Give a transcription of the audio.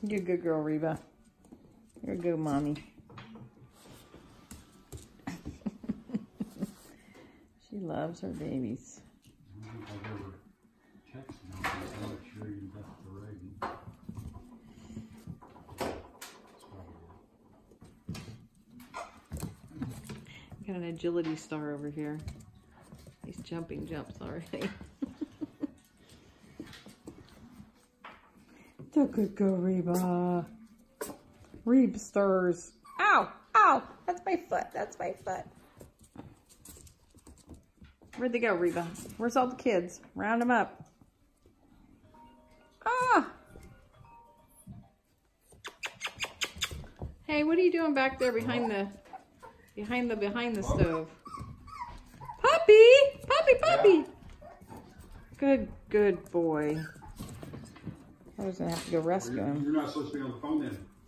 You're a good girl, Reba. You're a good mommy. She loves her babies. Got an agility star over here. He's jumping jumps already. It's a good girl, Reba. Reba stars. Ow! Ow! That's my foot. That's my foot. Where'd they go, Reba? Where's all the kids? Round them up. Ah! Hey, what are you doing back there behind the stove? Puppy! Puppy, puppy! Good boy. I was gonna have to go rescue him. You're not supposed to be on the phone then.